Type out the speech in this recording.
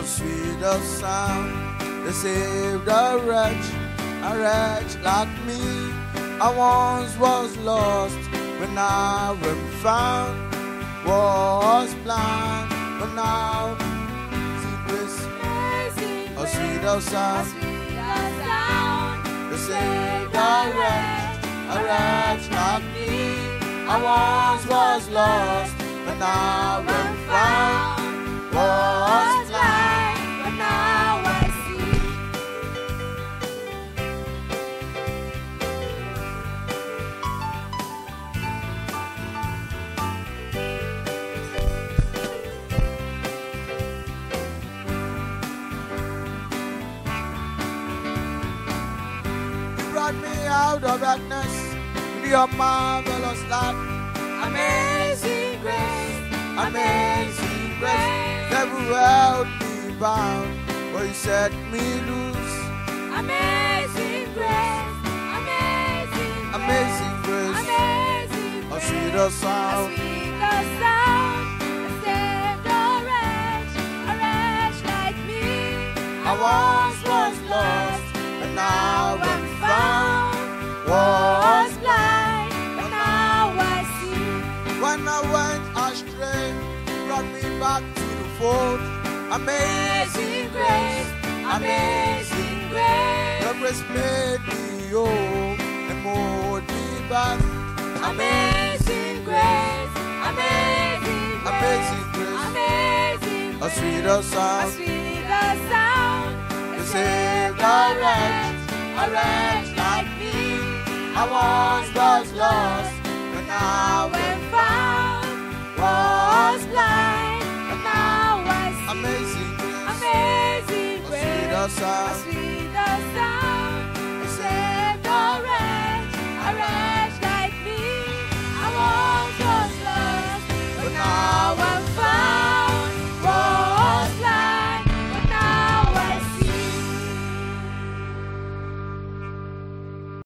sweet a sound. They saved a wretch like me. I once was lost, but now I'm found. Was blind, but now see grace. A sweet a sound. They saved a wretch like me. I once was lost, but now I'm found. Was blind, but now I see. You brought me out of darkness with your marvelous light. Amazing grace, Amazing grace. Never held me bound, but you set me loose. amazing grace, Amazing grace. amazing A grace. sweeter sound. A sweeter sound, that saved a wretch like me. I once was lost, but now I'm found. Was blind, but now I see. When I went astray, you brought me back to the fold. Amazing grace, Amazing grace, your grace made me whole and molded me back. amazing grace, amazing grace, Amazing grace, amazing a grace. sweeter A sound. sweeter sound, They saved a wretch like me. I once was lost, but now when I'm found, was blind, but now I see. amazing grace, Amazing a grace, sweeter a sound. sweeter